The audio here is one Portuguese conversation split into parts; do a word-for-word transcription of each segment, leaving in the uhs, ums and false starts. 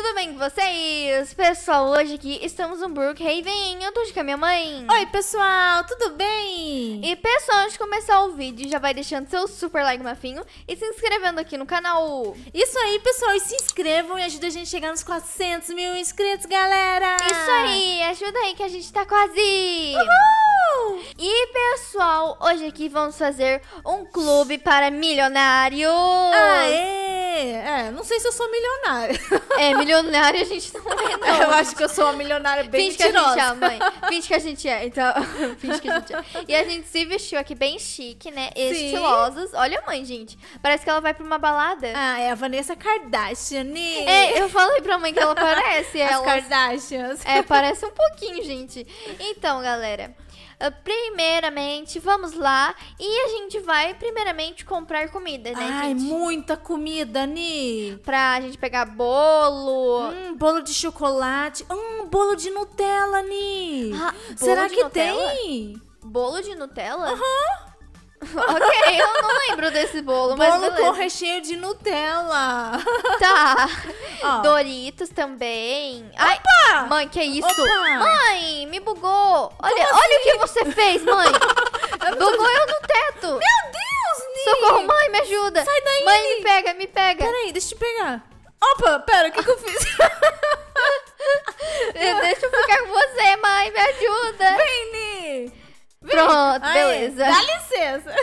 tudo bem com vocês? Pessoal, hoje aqui estamos no Brookhaven, eu tô aqui com a minha mãe. Oi pessoal, tudo bem? E pessoal, antes de começar o vídeo, já vai deixando seu super like mafinho e se inscrevendo aqui no canal. Isso aí pessoal, e se inscrevam e ajuda a gente a chegar nos quatrocentos mil inscritos, galera. Isso aí, ajuda aí que a gente tá quase. Uhul! E pessoal, hoje aqui vamos fazer um clube para milionários. Aê! É, não sei se eu sou milionária. É, milionário a gente não é não. Eu acho que eu sou uma milionária bem Finge que a gente mentirosa. é, mãe. Finge que a gente é, então. Finge que a gente é. E a gente se vestiu aqui bem chique, né? Sim. Estilosos. Olha a mãe, gente. Parece que ela vai pra uma balada. Ah, é a Vanessa Kardashian. né? É, eu falei pra mãe que ela parece. As Ela, Kardashians. é, parece um pouquinho, gente. Então, galera. Uh, primeiramente, vamos lá e a gente vai primeiramente comprar comida, né, Ai, gente? muita comida, Ni. Pra gente pegar bolo. Hum, bolo de chocolate. Hum, bolo de Nutella, Ni. Ah, bolo Será de que Nutella? tem? Bolo de Nutella? Aham. Ok, eu não lembro desse bolo, mas Bolo beleza. com recheio de Nutella. Tá. Ó. Doritos também. Ai, Opa! mãe, que isso? Opa! Mãe, me bugou. Olha, olha o que você fez, mãe. Bugou eu no teto. Meu Deus, Ni! Socorro, mãe, me ajuda. Sai daí, Mãe, Ni. me pega, me pega. Peraí, deixa eu te pegar. Opa, pera, o que que eu fiz? Deixa eu ficar com você, mãe, me ajuda. Vem, Ni! Vem. Pronto, Aí, beleza. Dá licença.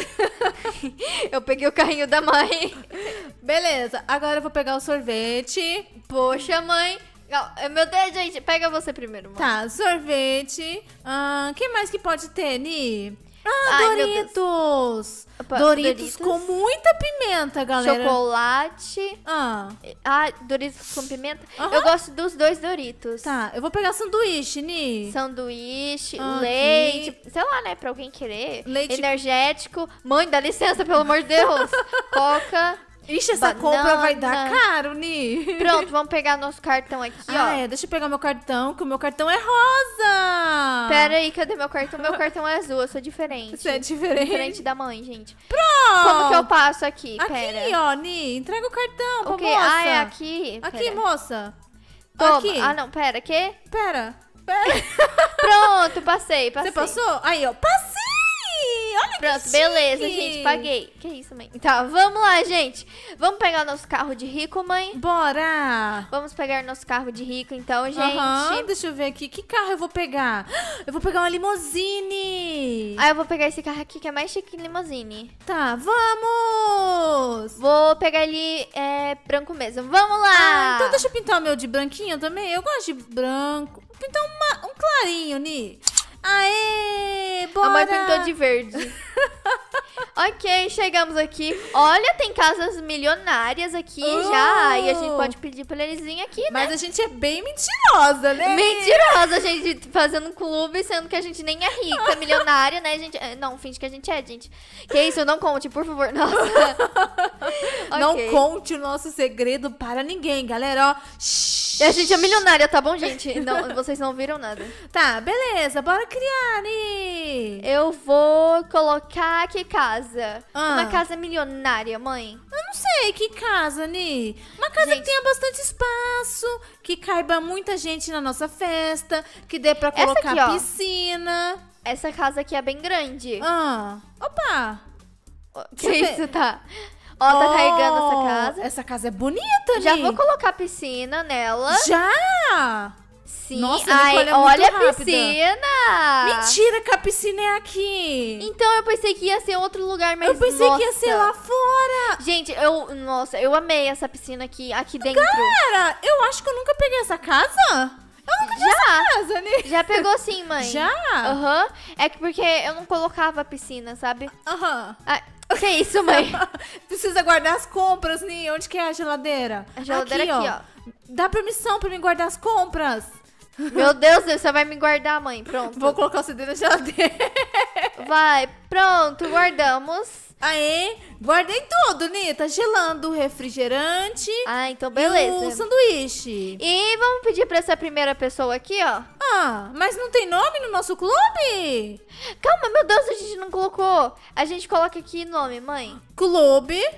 Eu peguei o carrinho da mãe. Beleza, agora eu vou pegar o sorvete. Poxa, mãe. Meu Deus, gente, pega você primeiro, mãe. Tá, sorvete. Ah, que mais que pode ter, Ni? Ah, Ai, meu Doritos. Opa, Doritos. Doritos. Com muita pimenta, galera. Chocolate. Ah, Ah, Doritos com pimenta. Aham. Eu gosto dos dois Doritos. tá. Eu vou pegar sanduíche, Ni. Sanduíche, Aqui. leite, sei lá, né, pra alguém querer. Leite- Energético. Mãe, dá licença, pelo amor de Deus. Coca. Ixi, essa Banana. compra vai dar caro, Ni. Pronto, vamos pegar nosso cartão aqui, ó. Ah, é, deixa eu pegar meu cartão, que o meu cartão é rosa. Pera aí, cadê meu cartão? Meu cartão é azul, eu sou diferente. Você é diferente. Diferente da mãe, gente. Pronto. Como que eu passo aqui? Aqui, Pera. ó, Ni, entrega o cartão pra O quê? moça. Ah, é aqui? Aqui, Pera. moça. Toma. Aqui. Ah, não, pera, quê? Pera, pera. Pronto, passei, passei. Você passou? Aí, ó, passei! Olha Pronto, que beleza, chique. gente, paguei. Que isso, mãe? Tá, vamos lá, gente. Vamos pegar nosso carro de rico, mãe? Bora! Vamos pegar nosso carro de rico, então, gente. Aham, deixa eu ver aqui. Que carro eu vou pegar? Eu vou pegar uma limousine. Ah, eu vou pegar esse carro aqui que é mais chique que limousine. Tá, vamos! Vou pegar ele é, branco mesmo. Vamos lá! Ah, então deixa eu pintar o meu de branquinho também. Eu gosto de branco. Vou pintar uma- um clarinho, Ni. Aê, bora! A mãe pintou de verde. Ok, chegamos aqui. Olha, tem casas milionárias aqui Uh! já. E a gente pode pedir pra eles virem aqui, né? Mas a gente é bem mentirosa, né? Mentirosa, a gente fazendo um clube, sendo que a gente nem é rica, milionária, né, gente? É, não, finge que a gente é, gente. Que isso, não conte, por favor. Nossa. Não Ok. conte o nosso segredo para ninguém, galera, ó. Shhh. A gente é milionária, tá bom, gente? Não, vocês não viram nada. Tá, beleza, bora criar, Ni. Eu vou colocar que casa? Ah. Uma casa milionária, mãe. Eu não sei, que casa, Ni? Uma casa Gente. que tenha bastante espaço, que caiba muita gente na nossa festa, que dê pra Essa colocar aqui, ó. piscina. Essa casa aqui é bem grande. Ah, opa. Que Você isso, tá? Ó, tá Oh, carregando essa casa. Essa casa é bonita, Já Ni. vou colocar piscina nela. Já? Sim. Nossa, Ai, Nicole é muito olha a rápida. piscina. Mentira que a piscina é aqui. Então eu pensei que ia ser outro lugar, mas Eu pensei que ia nossa. ser lá fora. Gente, eu, nossa, eu amei essa piscina aqui, aqui dentro. Cara, eu acho que eu nunca peguei essa casa. Eu nunca vi essa Já, casa, né? já pegou sim, mãe. Já? Aham. É que porque eu não colocava a piscina, sabe? Aham. Ai, que isso, mãe? Precisa guardar as compras, Ni. Onde que é a geladeira? A geladeira aqui, ó. Dá permissão pra mim guardar as compras. Meu Deus, você vai me guardar, mãe. Pronto. Vou colocar o C D na geladeira. Vai, pronto, guardamos. Aê, guardei tudo, Ni. Tá gelando o refrigerante. Ah, então E o beleza. sanduíche. E vamos pedir pra essa primeira pessoa aqui, ó. Ah, mas não tem nome no nosso clube? Calma, meu Deus, a gente não colocou. A gente coloca aqui nome, mãe. Clube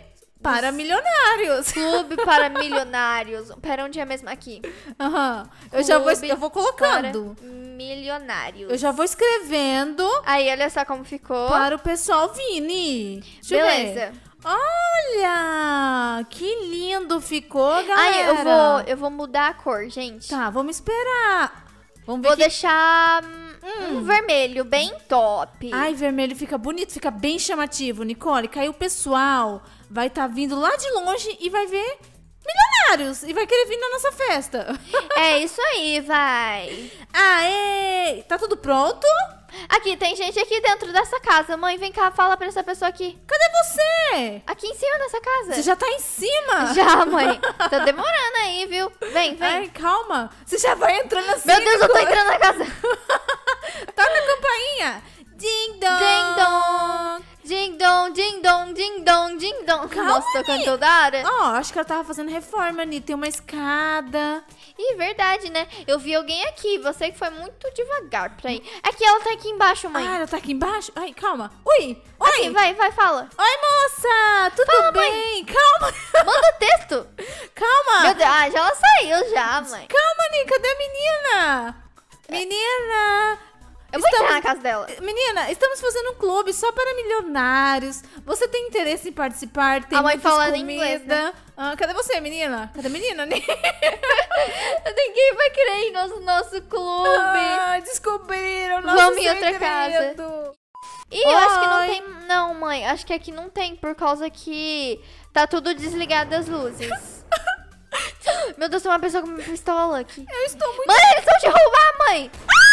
para milionários. Clube para milionários. Pera, onde é mesmo? Aqui. Aham. Eu já vou, Clube eu vou colocando. Para milionários. Eu já vou escrevendo Aí, olha só como ficou. para o pessoal vir, Ni. Deixa eu ver. Beleza. Olha, que lindo ficou, galera. Aí, eu vou, eu vou mudar a cor, gente. Tá, vamos esperar. Vamos ver Vou que... deixar hum, um vermelho bem top. Ai, vermelho fica bonito, fica bem chamativo, Nicole. Que aí o pessoal vai estar vindo lá de longe e vai ver milionários. E vai querer vir na nossa festa. É isso aí, vai. Aê! Tá tudo pronto? Aqui, tem gente aqui dentro dessa casa. Mãe, vem cá, fala pra essa pessoa aqui. Cadê você? Aqui em cima dessa casa. Você já tá em cima? Já, mãe. Tá demorando aí, viu? Vem, vem. Ai, calma. Você já vai entrando assim. Meu Deus, eu tô Nicole. entrando na casa. Toca a campainha. Ding dong. Ding dong. Ding dong, ding dong, ding dong, ding dong. Calma, Nossa, tô cantando toda hora. Ó, acho que ela tava fazendo reforma, Ni. Tem uma escada. Ih, verdade, né? Eu vi alguém aqui. Você que foi muito devagar pra ir. Aqui, ela tá aqui embaixo, mãe. Ah, ela tá aqui embaixo? Ai, calma. Ui, oi. Aqui, vai, vai, fala. Oi, moça. Tudo Fala, bem? Calma. Manda texto. Calma. Meu Deus, ah, já ela saiu já, mãe. Calma, Ni. Cadê a menina? Menina. Eu vou Estamos- entrar na casa dela. Menina, estamos fazendo um clube só para milionários. Você tem interesse em participar? Tem A mãe muitas falando em comida. inglês, né? Ah, cadê você, menina? Cadê a menina? Ni? Ninguém vai querer ir no nosso clube. Ah, descobriram nosso Vamos em outra segredo. Ih, eu acho que não Oi. tem. Não, mãe. Acho que aqui não tem, por causa que tá tudo desligado as luzes. Meu Deus, tem uma pessoa com uma pistola aqui. Eu estou muito... Mãe, eles vão te roubar, mãe!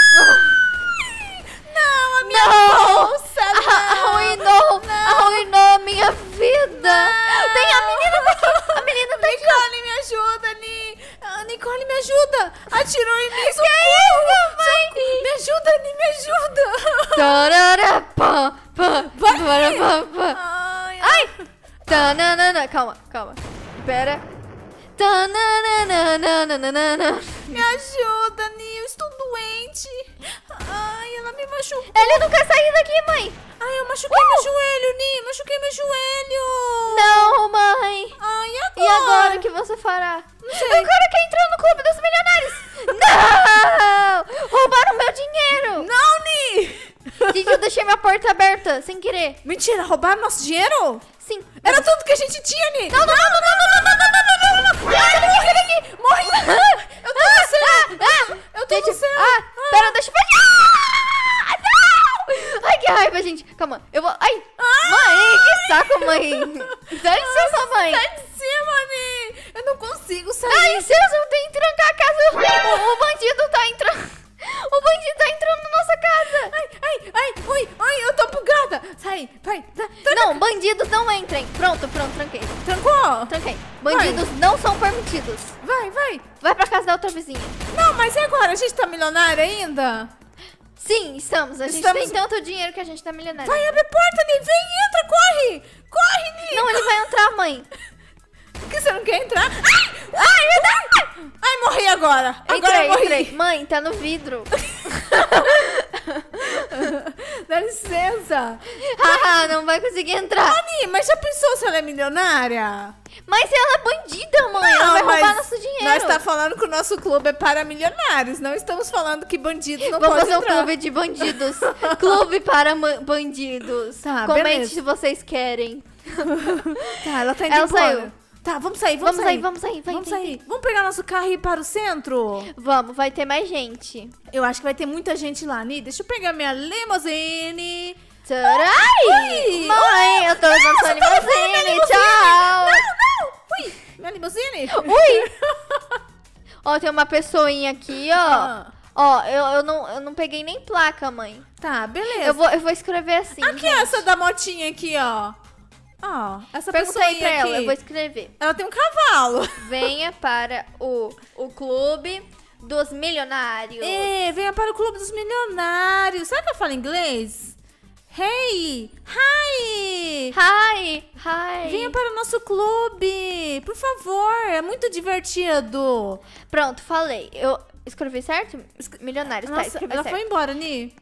Não, a minha Não! bolsa, não. Arruinou! Arruinou a minha vida! Tem a menina daqui! A menina daqui! Nicole, me ajuda, Ni. Ah, Nicole, me ajuda. Atirou em mim. Socorro. mãe? Me ajuda, Ni, me ajuda. Tarará, pá, pá, Vai, para, Ni. pá, pá. Ai, Ai! Tananana. Calma, calma. Pera. Tananana. me ajuda, Ni. Eu estou doente. Ai, ela me machucou. Ele não quer sair daqui, mãe! Ai, eu machuquei meu joelho, Ni. Machuquei meu joelho. Não, mãe! Ai, e agora? E agora o que você fará? Não sei. Eu quero que entrou no clube dos milionários! Não! Roubaram meu dinheiro! Não, Ni. Gente, eu deixei minha porta aberta, sem querer. Mentira, roubaram nosso dinheiro? Sim. Era tudo que a gente tinha, Ni. Não, não, não, não, não, não, não, não, não, não, não, não. Ai, morri daqui! Morri. Eu tô no céu. Eu tô Gente, no céu. ah, pera, deixa eu ver. Ah, não! Ai, que raiva, gente. Calma, eu vou... Ai, mãe, que saco, mãe. Dá licença, mãe. Sai de cima, Ni. Eu não consigo sair. Dá licença, eu tenho que trancar a casa. O, o bandido tá entrando... O bandido tá entrando na nossa casa. Ai, ai, ai, ui, ai, eu tô bugada. Sai, vai, tá, tá, Não, bandidos não entrem. Pronto, pronto, tranquei. trancou? Tranquei. Bandidos não são permitidos. Vai, vai. Vai pra casa da outra vizinha. Não, mas e agora? A gente tá milionário ainda? Sim, estamos. A gente Estamos- tem tanto dinheiro que a gente tá milionário. Vai, abre a porta, Ni. Vem, entra, corre. Corre, Ni. Não, ele vai entrar, mãe. Por que você não quer entrar? Ai, ai, meu Deus. Ai, morri agora. Agora Entrei, eu morri. entrei. Mãe, tá no vidro. Dá licença. Haha, não vai conseguir entrar. Ni, mas já pensou se ela é milionária? Mas ela é bandida, mãe. Ela vai roubar nosso dinheiro. Nós tá falando que o nosso clube é para milionários. Não estamos falando que bandidos não Vamos podem fazer um entrar. clube de bandidos. Clube para ma- bandidos. Tá, Comente beleza. se vocês querem. Tá, ela tá indo Ela embora. saiu. Tá, vamos sair, vamos, Vamos sair, vamos sair. Vai, Vamos vem, sair. Vamos pegar nosso carro e ir para o centro? Vamos, vai ter mais gente. Eu acho que vai ter muita gente lá, Ni. Deixa eu pegar minha limousine. Tarai! Ui! Mãe, eu tô usando sua Nossa, o telefone, minha limusine. limusine. Tchau! Não, não! Ui, minha limusine. Ui! Ó, tem uma pessoinha aqui, ó. Ah. Ó, eu, eu, não, eu não peguei nem placa, mãe. Tá, beleza. Eu vou, eu vou escrever assim. Aqui gente. é essa da motinha aqui, ó. Ó, essa Perguntei pessoinha pra ela, aqui. eu vou escrever. Ela tem um cavalo. Venha para o, o clube dos milionários. É, venha para o clube dos milionários. Sabe que eu falo inglês? Hey! Hi! Hi! Hi! Venha para o nosso clube, por favor. É muito divertido. Pronto, falei. Eu escrevi certo? Milionários, tá, Nossa, escrevi ela certo. foi embora, Ni.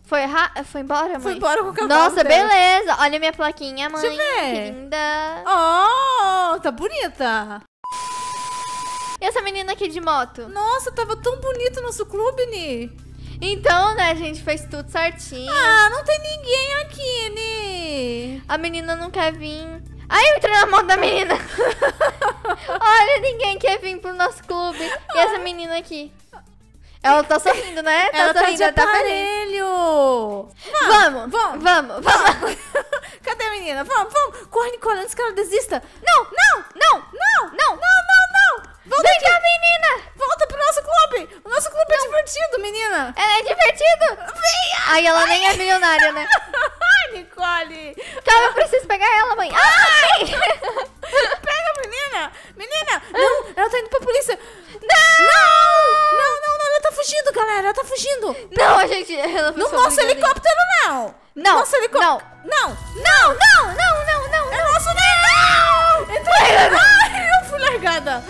Foi, ra... Foi embora, mãe? Foi embora com o cavalo Nossa, dela. beleza. Olha a minha plaquinha, mãe. Deixa eu ver. Que linda. Oh, tá bonita. E essa menina aqui de moto? Nossa, tava tão bonito o nosso clube, Ni. Então, né, a gente fez tudo certinho. Ah, não tem ninguém aqui, Ni. A menina não quer vir. Ai, eu entrei na moto da menina. Olha, ninguém quer vir pro nosso clube. E essa menina aqui? Ela tá sorrindo, né? Tá Ela tá sorrindo, de ela tá feliz. aparelho. Vamos, vamos. vamos, vamos. Cadê a menina? Vamos, vamos. Corre, Nicole, antes que ela desista. Não, não, não, Não, não. não, não, não. Volta Vem aqui. cá, menina. Volta pro nosso clube. O nosso clube é divertido, menina. Ela é divertido. Venha. Ai, ela nem é milionária, né? Ai, Nicole. Calma, eu preciso pegar ela, mãe. Ai! Pega a menina. Menina. Não, ela tá indo pra polícia. Não! Não, não, não, não. Ela tá fugindo, galera. Ela tá fugindo. Não, a gente... Ela foi No só nosso briga ali. helicóptero, não. Não, Nosso helicóptero. Não. Não, não, não, não, não. É nosso, não. Entrei. Ai, eu fui largada.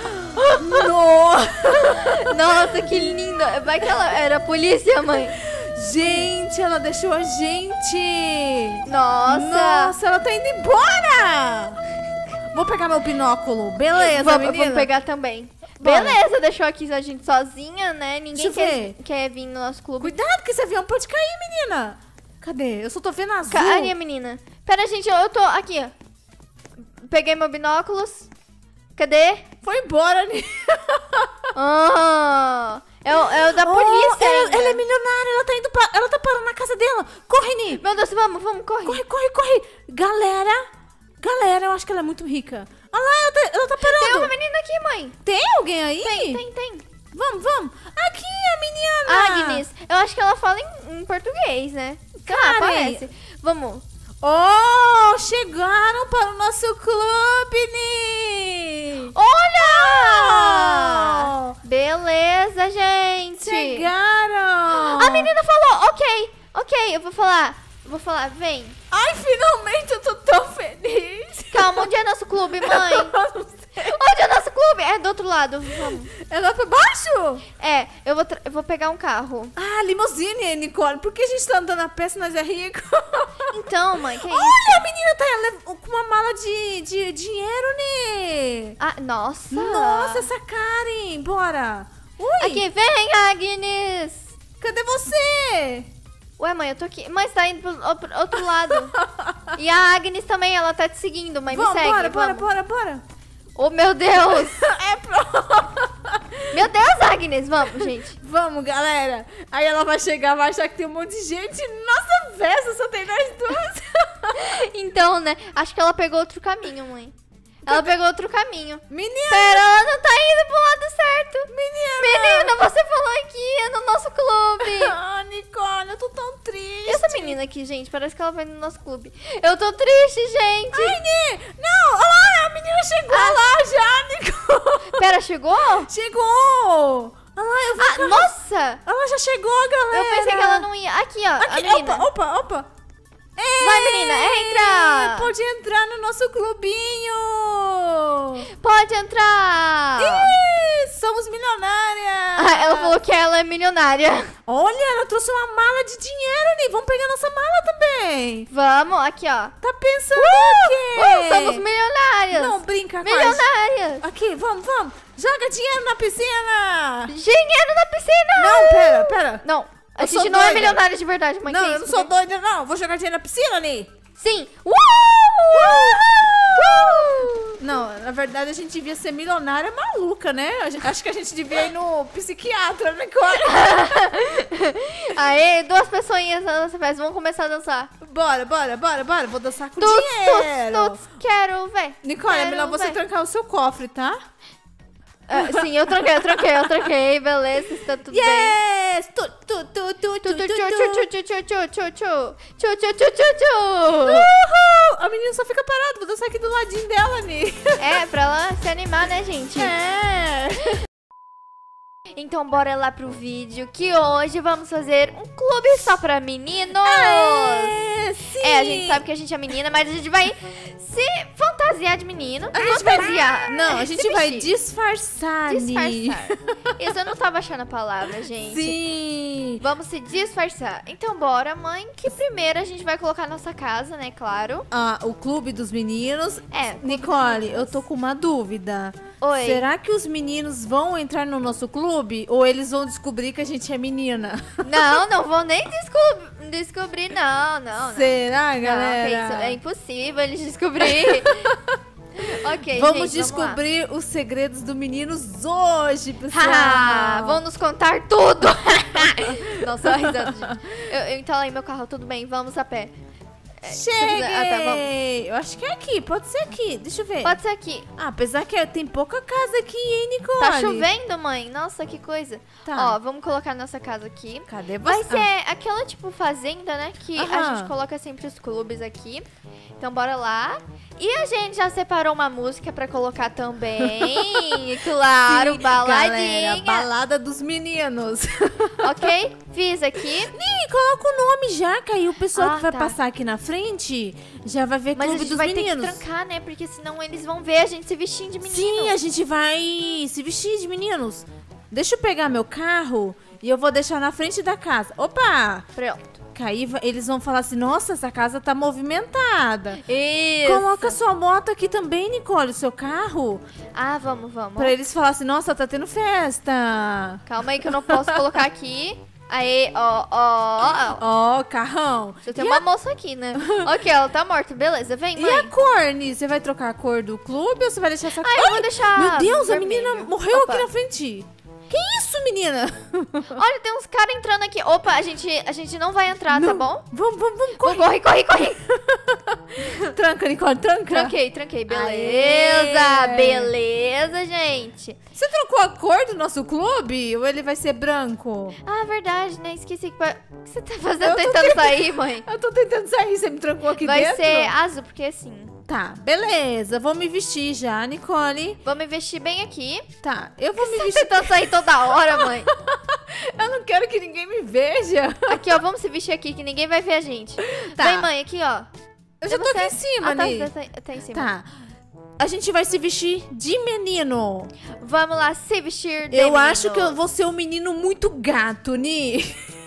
Nossa. Nossa, que linda. Vai que ela era a polícia, mãe. Gente, ela deixou a gente. Nossa. Nossa, ela tá indo embora. Vou pegar meu binóculo. Beleza, Vamos, menina. vamos pegar também. Bora. Beleza, deixou aqui a gente sozinha, né? Ninguém Deixa eu quer, ver. quer vir no nosso clube. Cuidado que esse avião pode cair, menina. Cadê? Eu só tô vendo azul. Carinha, menina. Pera, gente, eu tô aqui, ó. Peguei meu binóculos. Cadê? Foi embora, né? Ah, é o, é o da Oh, polícia. ela, ainda. ela é milionária, ela tá indo pra, ela tá parando na casa dela. Corre, Ni. Meu Deus, vamos, vamos, corre. Corre, corre, corre. Galera, galera, eu acho que ela é muito rica. Olha lá, ela tá, ela tá Tem parando. uma menina aqui, mãe. Tem alguém aí? Tem, tem, tem. Vamos, vamos. Aqui, a menina. Agnes, eu acho que ela fala em, em português, né? Sei lá, Karen. parece. Vamos. Oh, chegaram para o nosso clube, Ni. Olha! Oh, Beleza, gente. chegaram. A menina falou, ok, ok, eu vou falar. Eu vou falar, vem. Ai, finalmente eu tô tão feliz. Calma, onde é nosso clube, mãe? Eu não sei. Onde é nosso clube? É do outro lado, vamos. É lá pra baixo? É, eu vou, tra- eu vou pegar um carro. Ah, limusine, Nicole. Por que a gente tá andando a pé se nós é rico? Então, mãe, que é isso? Olha, a menina tá lev- com uma mala de, de dinheiro, né? Ah, nossa. Nossa, essa Karen. Bora. Ui, Aqui, vem, Agnes. cadê você? Ué, mãe, eu tô aqui. Mãe, você tá indo pro, pro outro lado. E a Agnes também, ela tá te seguindo, mãe. Me Vamos, segue, bora, bora, vamos. bora, bora. Oh, meu Deus. É pro... Meu Deus, Agnes. Vamos, gente. Vamos, galera. Aí ela vai chegar, vai achar que tem um monte de gente. Nossa, festa, só tem nós duas. Então, né? Acho que ela pegou outro caminho, mãe. Ela pegou outro caminho. Menina, Pera, ela não tá indo pro lado certo. menina. Menina, você falou que ia no nosso clube. Ah, Nicole, eu tô tão triste. E essa menina aqui, gente? Parece que ela vai no nosso clube. Eu tô triste, gente. Ai, Ni, não, olha lá, a menina chegou Ah. lá já, Nicole. Pera, chegou? Chegou. Olha lá, eu vi Ah, que ela- nossa! Ela já chegou, galera. Eu pensei que ela não ia. Aqui, ó, a Aqui, menina. opa, opa, opa. Vai, menina, entra! Pode entrar no nosso clubinho. Pode entrar! Ih, somos milionárias. Ah, ela falou que ela é milionária. Olha, ela trouxe uma mala de dinheiro, Ni. Vamos pegar nossa mala também. Vamos, aqui, ó. Tá pensando o quê? Uh, somos milionárias! Não brinca com a gente. Milionárias! Aqui, vamos, vamos. Joga dinheiro na piscina. Dinheiro na piscina! Não, pera, pera. Não, a Eu gente sou não é doida. milionária de verdade, mãe. Não, que eu isso? não sou doida, não. Vou jogar dinheiro na piscina, Ni. Sim! Uh! Uh! Não, na verdade a gente devia ser milionária maluca, né? A gente- Acho que a gente devia ir no psiquiatra, né, Nicole? Aê, duas pessoinhas na nossa festa. Vamos começar a dançar. Bora, bora, bora, bora. Vou dançar com Tuts, dinheiro. tuts, tuts. Quero ver. Nicole, é Quero melhor você ver. trancar o seu cofre, tá? Ah, sim, eu tranquei, eu tranquei, eu tranquei. Beleza, está tudo bem. Yes! Tu, tu, tu, tu, tu, Tchu, tu, tchu, tu. tchu, tchu, tchu, tchu, tchu, tchu. Tchu, tchu, tchu, tchu, tchu. Uhul! A menina só fica parada. Vou dançar aqui do ladinho dela, Ni. É, pra ela se animar, né, gente? É. Então bora lá pro vídeo, que hoje vamos fazer um clube só pra meninos. É, sim. É, a gente sabe que a gente é menina, mas a gente vai se fantasiar de menino. A gente vai... Fantasiar. Não, a Se gente vai vestir. disfarçar, Ni. Disfarçar. Isso, eu não tava achando a palavra, gente. Sim. Vamos se disfarçar. Então, bora, mãe, que primeiro a gente vai colocar nossa casa, né, claro. Ah, o clube dos meninos. É, clube Nicole, dos meninos. eu tô com uma dúvida. Oi. Será que os meninos vão entrar no nosso clube ou eles vão descobrir que a gente é menina? Não, não vou nem desco- descobrir, não, não, não. Será, Não, galera? que isso é impossível eles descobrirem. Ok, Vamos gente, descobrir os segredos do meninos hoje, pessoal. Ah, vão nos contar tudo. Nossa, risada, gente. Eu, eu entalei meu carro, tudo bem, vamos a pé. É, Cheguei! Ah, tá, vamos. Eu acho que é aqui, pode ser aqui. Deixa eu ver. Pode ser aqui. Ah, apesar que tem pouca casa aqui, hein, Nicole? Tá chovendo, mãe? Nossa, que coisa. Tá. Ó, vamos colocar nossa casa aqui. Cadê você? Vai ser aquela, tipo, fazenda, né? Que a Aham. gente coloca sempre os clubes aqui. Então, bora lá. E a gente já separou uma música pra colocar também. Claro, Sim, baladinha. galera, balada dos meninos. Ok? Fiz aqui. Ih, coloca o nome já, que aí o pessoal Ah, que vai tá. passar aqui na frente já vai ver Mas a Clube gente dos vai Meninos. ter que trancar, né? Porque senão eles vão ver a gente se vestindo de menino. Sim, a gente vai se vestir de meninos. Deixa eu pegar meu carro e eu vou deixar na frente da casa. Opa! Pronto. Que aí va- eles vão falar assim, nossa, essa casa tá movimentada. Isso. Coloca sua moto aqui também, Nicole, o seu carro. Ah, vamos, vamos. Pra eles falarem assim, nossa, tá tendo festa. Calma aí que eu não posso colocar aqui. Aí, ó, ó, ó. Ó, carrão. Já tem E uma a- moça aqui, né? Ok, ela tá morta. Beleza, vem, E mãe. a cor, Ni? Você vai trocar a cor do clube ou você vai deixar essa cor? Ah, eu vou deixar Meu Deus, vermelho. a menina morreu Opa. aqui na frente. Que isso, menina? Olha, tem uns caras entrando aqui. Opa, a gente, a gente não vai entrar, tá Não. bom? Vamos, vamos, vamos, Corre, corre. corre, corre, corre. Tranca, Nicole, tranca. Tranquei, tranquei. Beleza, Aê. beleza, gente. Você trocou a cor do nosso clube ou ele vai ser branco? Ah, verdade, né? Esqueci que... pa- O que você tá fazendo Eu tô tentando tentando- sair, mãe? Eu tô tentando sair, você me trancou aqui Vai dentro? ser azul, porque assim... Tá, beleza. Vou me vestir já, Nicole. Vou me vestir bem aqui. Tá, eu vou me Você vestir. tentando sair toda hora, mãe. Eu não quero que ninguém me veja. Aqui, ó, vamos se vestir aqui, que ninguém vai ver a gente. Tá. Vem, mãe, aqui, ó. Eu já tô Você- aqui em cima, ah, tá, Ni. tá, tá, tá em cima. Tá. A gente vai se vestir de menino. Vamos lá, se vestir de Eu menino. acho que eu vou ser um menino muito gato, Ni.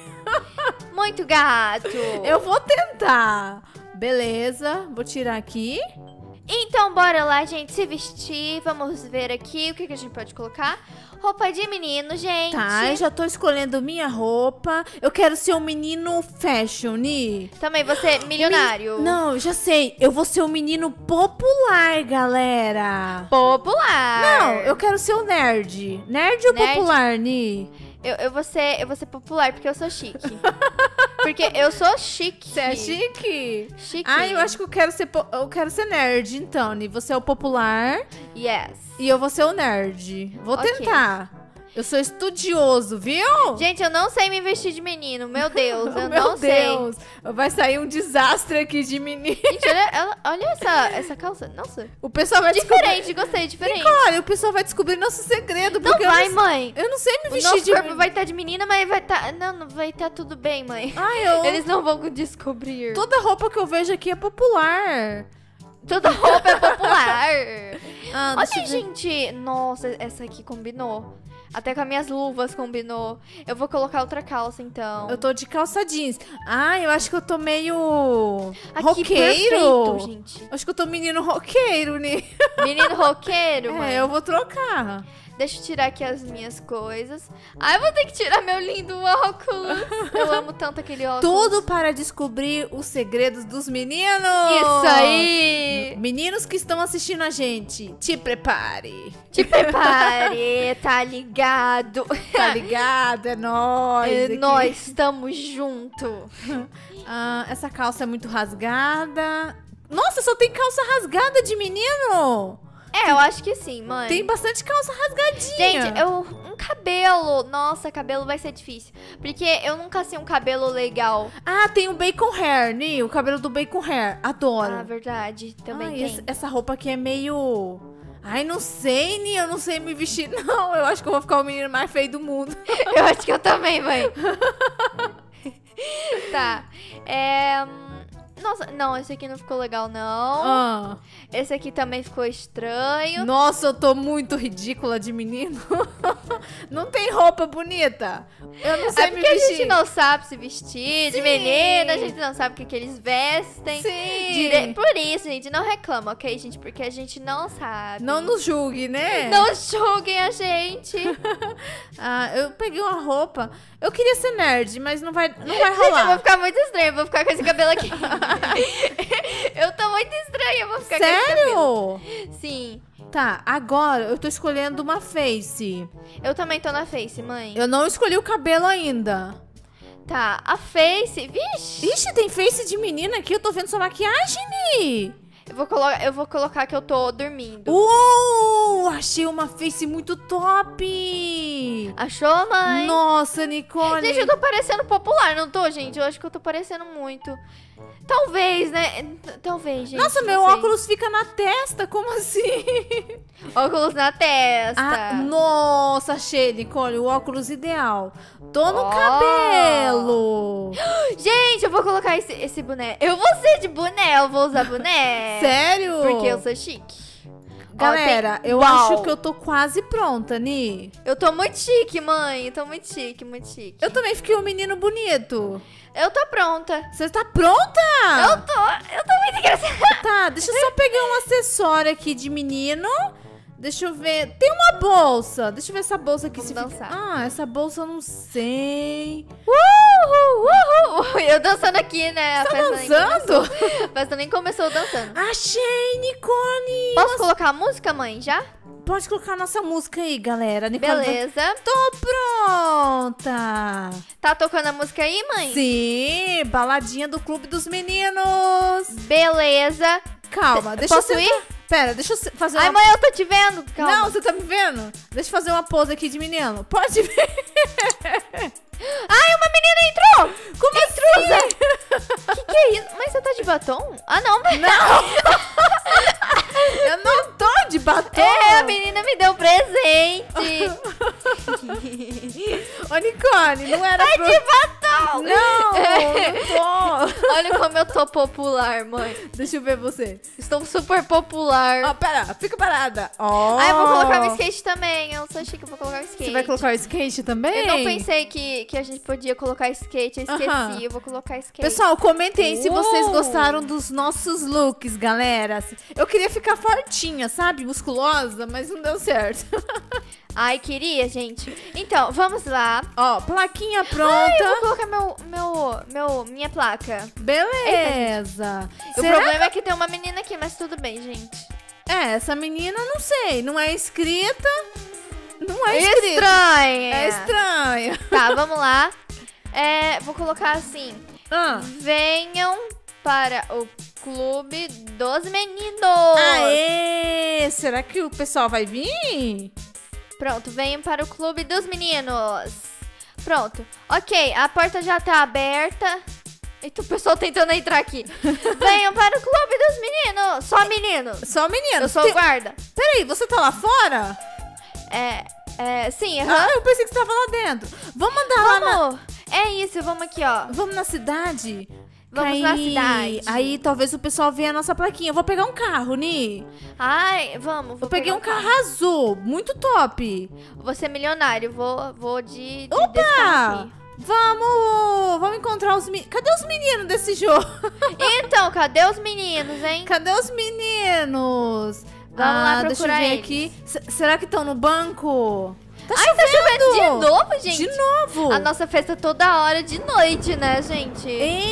Muito gato. Eu vou tentar. Beleza, vou tirar aqui. Então, bora lá, gente, se vestir. Vamos ver aqui o que, que a gente pode colocar. Roupa de menino, gente. Tá, eu já tô escolhendo minha roupa. Eu quero ser um menino fashion, Ni. Também você, milionário. Não, já sei. Eu vou ser um menino popular, galera. Popular. Não, eu quero ser o nerd. Nerd ou Nerd? popular, Ni? Eu, eu, vou ser, eu vou ser popular porque eu sou chique. Porque eu sou chique. Você é chique? Chique. Ah, eu acho que eu quero ser, po- eu quero ser nerd, então, Ni. Você é o popular Yes. e eu vou ser o nerd. Vou Ok. tentar. Eu sou estudioso, viu? Gente, eu não sei me vestir de menino. Meu Deus, eu Meu não sei. Deus. Vai sair um desastre aqui de menino. Gente, olha, ela- olha essa, essa calça. Nossa. O pessoal vai Diferente, gostei, diferente. descobrir. Olha, o pessoal vai descobrir nosso segredo. Não porque vai, eu não, mãe. eu não sei me O vestir nosso de corpo menino. vai estar de menina, mas vai estar... Não, não vai estar tudo bem, mãe. Ai, eu... Eles não vão descobrir. Toda roupa que eu vejo aqui é popular. Toda roupa é popular. Ah, deixa Olha, eu ver. gente. Nossa, essa aqui combinou. Até com as minhas luvas combinou. Eu vou colocar outra calça, então. Eu tô de calça jeans. Ah, eu acho que eu tô meio Aqui, roqueiro. perfeito, gente. Acho que eu tô menino roqueiro, né? Menino roqueiro, mãe. É, eu vou trocar. Deixa eu tirar aqui as minhas coisas. Ai, eu vou ter que tirar meu lindo óculos. Eu amo tanto aquele óculos. Tudo para descobrir os segredos dos meninos. Isso aí. Meninos que estão assistindo a gente, te prepare. Te prepare, tá ligado? Tá ligado? É nóis. É, aqui. nós estamos junto. Ah, essa calça é muito rasgada. Nossa, só tem calça rasgada de menino. É, eu acho que sim, mãe. Tem bastante calça rasgadinha. Gente, eu, um cabelo. Nossa, cabelo vai ser difícil. Porque eu nunca sei um cabelo legal. Ah, tem o bacon hair, Ni, o cabelo do bacon hair. Adoro. Ah, verdade. Também Ai, tem. esse- essa roupa aqui é meio... Ai, não sei, Ni, eu não sei me vestir, não. Eu acho que eu vou ficar o menino mais feio do mundo. Eu acho que eu também, mãe. Tá. É... hum, Nossa, não, esse aqui não ficou legal, não. Ah. Esse aqui também ficou estranho. Nossa, eu tô muito ridícula de menino. Não tem roupa bonita. Eu não sei É me porque a vestir. gente não sabe se vestir. De Sim. menina, a gente não sabe o que, que eles vestem. Sim. Dire- Por isso, gente, não reclama, ok, gente? Porque a gente não sabe. Não nos julgue, né? Não julguem a gente. Ah, eu peguei uma roupa. Eu queria ser nerd, mas não vai, não vai Gente, eu vou rolar. ficar muito estranha, eu vou ficar com esse cabelo aqui. Eu tô muito estranha, eu vou ficar com esse cabelo. Sério? Sim. Tá, agora eu tô escolhendo uma face. Eu também tô na Face, mãe. Eu não escolhi o cabelo ainda. Tá, a Face. Vixe! Ixi, tem face de menina aqui. Eu tô vendo sua maquiagem, Ni. Eu vou, colo eu vou colocar que eu tô dormindo. Uh, achei uma face muito top. Achou, mãe? Nossa, Nicole. Gente, eu tô parecendo popular, não tô, gente? Eu acho que eu tô parecendo muito. Talvez, né? T- Talvez, gente. Nossa, não meu sei. óculos fica na testa. Como assim? Óculos na testa. Ah, nossa, achei, Nicole, o óculos ideal. Tô no Ó. cabelo. Gente, eu vou colocar esse, esse boné. Eu vou ser de boné, eu vou usar boné. Sério? Porque eu sou chique. Galera, Ó, tem- eu Uau. acho que eu tô quase pronta, Ni. Eu tô muito chique, mãe. Eu tô muito chique, muito chique. Eu também fiquei um menino bonito. Eu tô pronta. Você tá pronta? Eu tô, eu tô muito engraçada. Tá, deixa eu só pegar um acessório aqui de menino. Deixa eu ver. Tem uma bolsa. Deixa eu ver essa bolsa aqui. Vamos se fica- dançar. Ah, essa bolsa eu não sei. Uhul, uhul. Eu dançando aqui, né? A Tá festa nem dançando? começou. A festa nem começou dançando. Achei, Nicole. Posso colocar a música, mãe, já? Pode colocar nossa música aí, galera. Nicole vai- Beleza. Tô pronta. Tá tocando a música aí, mãe? Sim, baladinha do Clube dos Meninos. Beleza. Calma, deixa Posso eu... ir? Pera, deixa eu se- fazer Ai, uma... mãe, eu tô te vendo. Calma. Não, você tá me vendo? Deixa eu fazer uma pose aqui de menino. Pode ver. Ai, uma menina entrou. Como Intrusa. assim? Que que é isso? Mas você tá de batom? Ah, não. Não. Eu não tô de batom. É, a menina me deu presente. Ô, Nicole, não era Ai, pro... de batom. Não, não tô. Olha como eu tô popular, mãe. Deixa eu ver você. Estou super popular. Ó, pera, fica parada. Ó. Ah, eu vou colocar o skate também. Eu sou chique, eu vou colocar o skate. Você vai colocar o skate também? Eu não pensei que, que a gente podia colocar skate, eu esqueci. Aham. Eu vou colocar skate. Pessoal, comentem aí se vocês Uh! gostaram dos nossos looks, galera. Eu queria ficar fortinha, sabe? Musculosa, mas não deu certo. Ai, queria, gente. Então, vamos lá. Ó, plaquinha Ai, eu pronta. vou colocar meu, meu, meu, minha placa. Beleza. O Será? problema é que tem uma menina aqui, mas tudo bem, gente. É, essa menina, não sei. Não é inscrita. Não é inscrita. Estranha. É estranha. Tá, vamos lá. É, vou colocar assim. Ah. Venham para o Clube dos Meninos. Aê! Será que o pessoal vai vir? Pronto, venham para o Clube dos Meninos. Pronto. Ok, a porta já tá aberta. Eita, o pessoal tentando entrar aqui. Venham para o Clube dos Meninos. Só meninos. Só menino. Eu sou o guarda. Peraí, você tá lá fora? É, é, sim, aham. Ah, eu pensei que você tava lá dentro. Vamos andar lá na... Vamos. É isso, vamos aqui, ó. Vamos na cidade? Vamos aí, na cidade. Aí talvez o pessoal venha a nossa plaquinha. Eu vou pegar um carro, Ni. Ai, vamos. Vou Eu peguei pegar um carro azul, muito top. Vou ser milionário, vou, vou de, de desse Opa! carro aqui. Vamos! Vamos encontrar os meninos. Cadê os meninos desse jogo? Então, cadê os meninos, hein? Cadê os meninos? Vamos lá Ah, deixa eu procurar ver eles. aqui. S- será que estão no banco? Tá Ai, tá chovendo de novo, gente? De novo! A nossa festa é toda hora de noite, né, gente?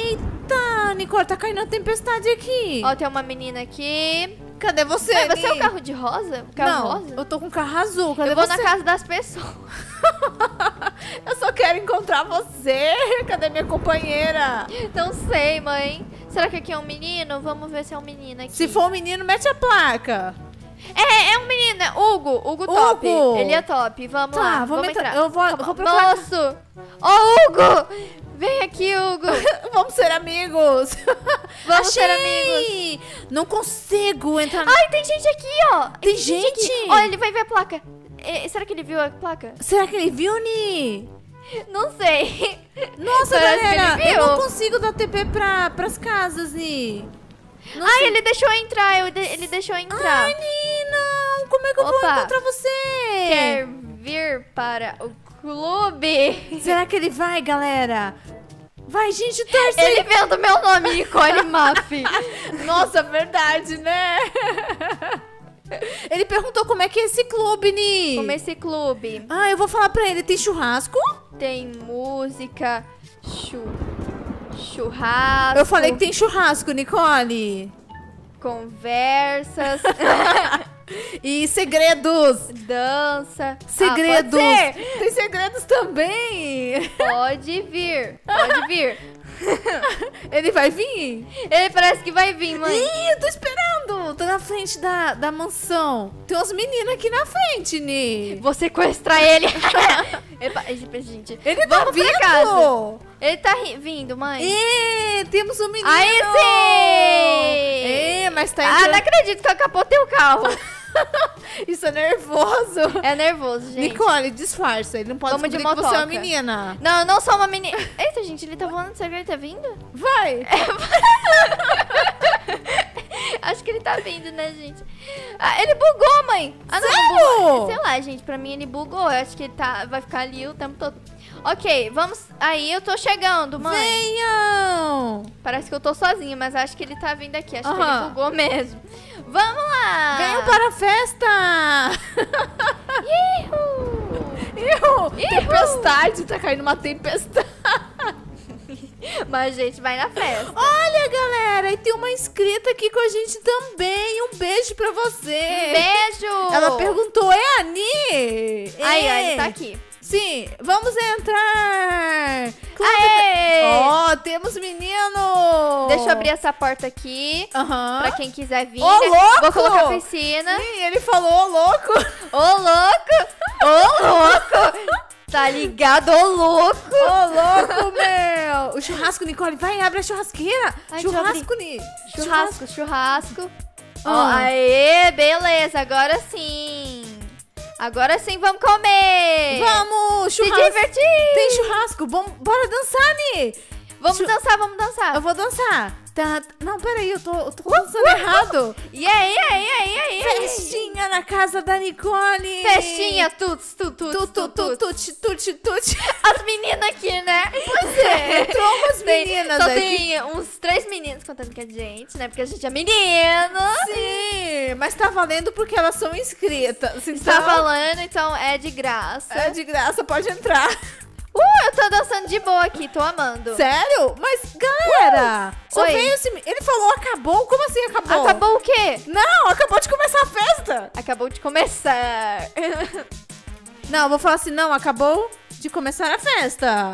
Eita, Nicole, tá caindo a tempestade aqui. Ó, tem uma menina aqui. Cadê você, Ué, você é Ni? o carro de rosa? O carro Não, rosa? eu tô com o carro azul. Cadê Eu vou você? na casa das pessoas. Eu só quero encontrar você. Cadê minha companheira? Não sei, mãe. Será que aqui é um menino? Vamos ver se é um menino aqui. Se for um menino, mete a placa. É, é um menino, é Hugo. Hugo top. Hugo. Ele é top. Vamos Tá, lá, vamos vamos entrar. entrar. Eu vou- Calma. vou procurar- Moço! Ô, Hugo! Vem aqui, Hugo. Vamos ser amigos. Vamos ser Achei. Não consigo entrar na... Ai, tem gente aqui, ó. Tem gente? aqui. gente? Olha, ele vai ver a placa. É, será que ele viu a placa? Será que ele viu, Ni? Não sei. Nossa, Parece que galera, ele eu não viu. consigo dar T P pra, pras casas, Ni. Não Ai, sei. ele deixou eu entrar. Eu de- ele deixou eu entrar. Ai, Nina, como é que eu vou Opa. encontrar você? Quer vir para o clube? Será que ele vai, galera? Vai, gente, torce. Ele vendo meu nome, Nicole Maff. Nossa, verdade, né? Ele perguntou como é que é esse clube, Ni. Como esse clube? Ah, eu vou falar pra ele. Tem churrasco? Tem música, chu... churrasco. Eu falei que tem churrasco, Nicole. Conversas, E segredos. dança. Segredos. Ah, pode ser. Tem segredos também. Pode vir, pode vir. Ele vai vir? Ele parece que vai vir, mãe. Ih, eu tô esperando. Tô na frente da, da mansão. Tem umas meninas aqui na frente, Ni. Vou sequestrar ele. Epa, gente, Ele tá vamos vindo. pra casa. Ele tá ri- vindo, mãe. Ê, temos um menino. Aí sim! Ê, mas tá Ah, entrando... não acredito que eu capotei o carro. Isso é nervoso. É nervoso, gente. Nicole, disfarça. Ele não pode Vamos de descobrir que você é uma motoca. menina. Não, eu não sou uma menina. Eita, gente, ele tá falando sério, ele tá vindo? Vai. Acho que ele tá vindo, né, gente? Ah, ele bugou, mãe. Ah, não, não Sério? bugou. Sei lá, gente, pra mim ele bugou. Eu acho que ele tá, vai ficar ali o tempo todo. Ok, vamos. Aí eu tô chegando, mãe. Venham. Parece que eu tô sozinha, mas acho que ele tá vindo aqui. Acho que Aham. ele bugou mesmo. Vamos lá! Venham para a festa. Ihu! Ihu, Ihu. tempestade. Tá caindo uma tempestade. Mas a gente vai na festa. Olha, galera. E tem uma inscrita aqui com a gente também. Um beijo pra você. Beijo! Ela perguntou, é a Ni? Aí, ó, É. ele tá aqui. Sim, vamos entrar. Aê! Ó, temos menino. Deixa eu abrir essa porta aqui. Aham. Pra quem quiser vir. Ô, né? louco! Vou colocar a piscina. Ih, ele falou, ô, louco. Ô, louco! Ô, louco! Tá ligado, ô, louco! Ô, louco, meu. O churrasco, Nicole. Vai, abre a churrasqueira. Ai, deixa eu churrasco, Ni. Churrasco, churrasco. Ó, Ah. aê, beleza, agora sim. Agora sim, vamos comer. Vamos, se churrasco. divertir. Tem churrasco. Vamos, bora dançar, Ni. Vamos Chu- dançar, vamos dançar. Eu vou dançar. Tá, não, peraí, eu tô, eu tô dançando errado. E aí, e aí, e aí, e aí? Festinha na casa da Nicole. Festinha, tuts, tuts, Tu, tuts, tu, tu, tuts. tuti, tuti, tuti. As meninas aqui, né? Pois é, entrou umas Tem- meninas Só aqui. tem uns três meninos contando com a gente, né? Porque a gente é menino. Sim, mas tá valendo porque elas são inscritas. Então, Está falando, então é de graça. é de graça, pode entrar. Uh, eu tô dançando de boa aqui, tô amando. Sério? Mas, galera, só Oi. veio esse... Ele falou acabou? Como assim acabou? Acabou o quê? Não, acabou de começar a festa. Acabou de começar. Não, eu vou falar assim, não, acabou de começar a festa.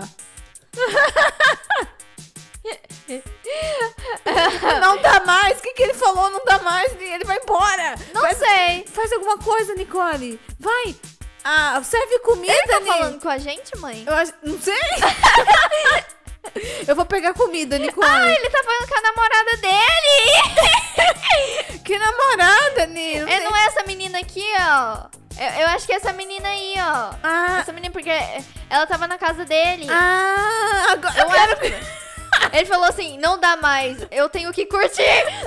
Não dá mais. O que, que ele falou? Não dá mais. Ele vai embora. Não Faz- sei. Faz alguma coisa, Nicole. Vai. Ah, serve comida, Ele tá Ni. falando com a gente, mãe? Eu acho... Não sei. Eu vou pegar comida, Nicole. Ah, ele tá falando com a namorada dele. Que namorada, Ni. Não É, tem- não é essa menina aqui, ó. Eu, eu acho que é essa menina aí, ó. Ah, Essa menina, porque ela tava na casa dele. ah, agora Eu eu quero... acho- Ele falou assim, não dá mais, eu tenho que curtir.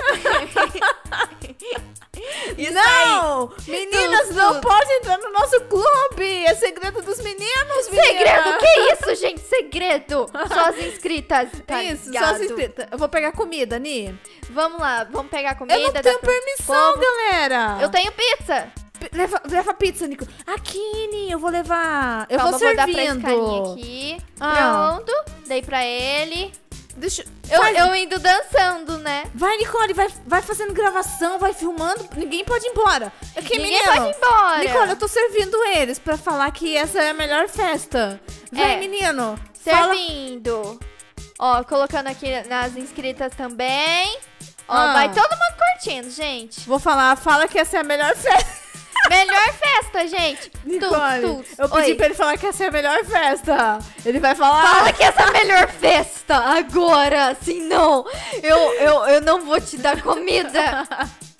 Isso Não! Meninas, Tudo, não tudo. pode entrar no nosso clube! É segredo dos meninos, aí. Segredo, menina. que isso, gente? Segredo. Só as inscritas, tá Isso, só ligado? se inscrita. Eu vou pegar comida, Ni. Vamos lá, vamos pegar comida. Eu não dá tenho pro permissão, povo. galera. Eu tenho pizza. P- Leva, leva pizza, Nico. Aqui, Ni, eu vou levar. Eu Calma, vou eu vou dar pra esse servindo. carinha aqui. Ah. Pronto, dei pra ele. Deixa Eu, faz- eu indo dançando, né? Vai, Nicole, vai, vai fazendo gravação, vai filmando. Ninguém pode ir embora. Aqui, Ninguém menino. pode ir embora. Nicole, eu tô servindo eles pra falar que essa é a melhor festa. Vai, É. menino. Fala. Servindo. Ó, colocando aqui nas inscritas também. Ó, Ah. vai todo mundo curtindo, gente. Vou falar, fala que essa é a melhor festa. Melhor festa, gente. Nicole, Tuts, tuts. eu pedi Oi. pra ele falar que essa é a melhor festa. Ele vai falar. Fala que essa é a melhor festa agora. Se não, eu, eu, eu não vou te dar comida.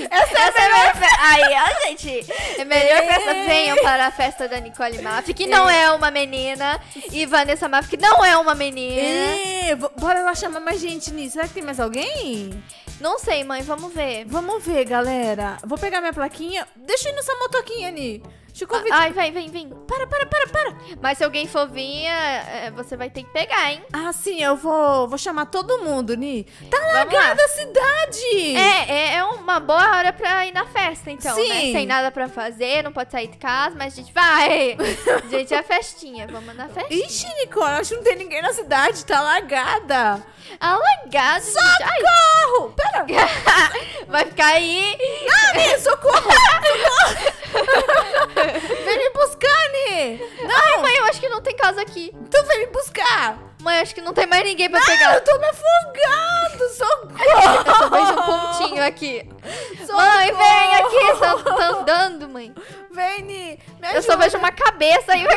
aqui. Essa, Essa é a melhor festa. Aí, ó, gente. É melhor festa. Venham para a festa da Nicole Maff, que não é uma menina. E Vanessa Maff, que não é uma menina. É, bora lá chamar mais gente nisso. Será que tem mais alguém? Não sei, mãe. Vamos ver. Vamos ver, galera. Vou pegar minha plaquinha. Deixa eu ir nessa motoquinha, Ni. Deixa eu convidar. Ai, vem, vem, vem. Para, para, para, para. Mas se alguém for vir, é, você vai ter que pegar, hein? Ah, sim, eu vou, vou chamar todo mundo, Ni. Tá largada a cidade. É, é, é uma boa hora pra ir na festa, então, sim. né? Sem nada pra fazer, não pode sair de casa, mas a gente vai. Gente, é a festinha. Vamos na festinha. Ixi, Nicole, acho que não tem ninguém na cidade. Tá largada. Alagado, gente. Socorro! Pera. Vai ficar aí. Ah, Ni, socorro! Socorro! Vem me buscar, Ni! Não. Ai, mãe, eu acho que não tem casa aqui. Então vem me buscar! Mãe, acho que não tem mais ninguém pra não, pegar. Eu tô me afogando! Socorro! Eu só vejo um pontinho aqui. Socorro. Mãe, vem aqui! Você tá, tá andando, mãe. Vem, Ni! Me ajuda. Eu só vejo uma cabeça aí.